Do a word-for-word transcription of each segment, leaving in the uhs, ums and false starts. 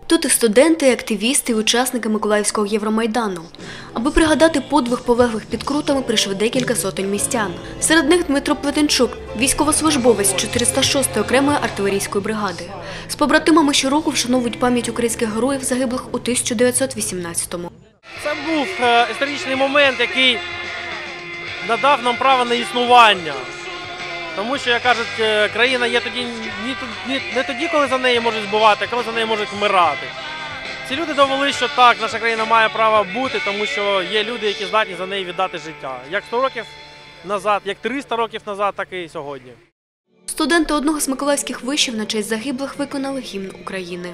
Тут і студенти, і активісти, і учасники Миколаївського Євромайдану. Аби пригадати подвиг полеглих під Крутами, прийшли декілька сотень містян. Серед них Дмитро Плетенчук, військовослужбовець чотириста шостої окремої артилерійської бригади. З побратимами щороку вшановують пам'ять українських героїв, загиблих у тисяча дев'ятсот вісімнадцятому. Це був історичний момент, який надав нам право на існування. Тому що, як кажуть, країна є тоді, не тоді, коли за неї можуть збивати, а коли за неї можуть вмирати. Ці люди довели, що так, наша країна має право бути, тому що є люди, які здатні за неї віддати життя. Як сто років назад, як триста років назад, так і сьогодні. Студенти одного з миколаївських вишів на честь загиблих виконали гімн України.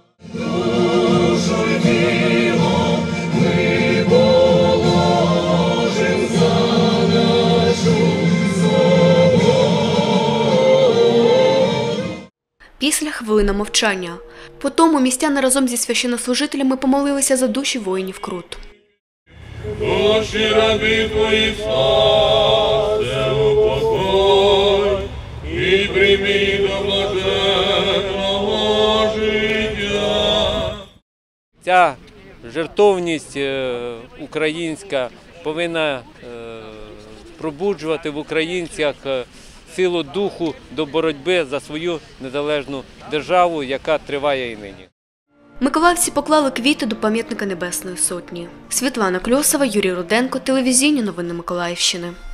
Після хвилина мовчання. Потому містяни разом зі священнослужителями помолилися за душі воїнів Крут. Душі раби твої спаси у покой і прийми до блаженного життя. Ця жертовність українська повинна пробуджувати в українцях силу духу до боротьби за свою незалежну державу, яка триває і нині. Миколаївці поклали квіти до пам'ятника Небесної Сотні. Світлана Кльосова, Юрій Руденко, телевізійні новини Миколаївщини.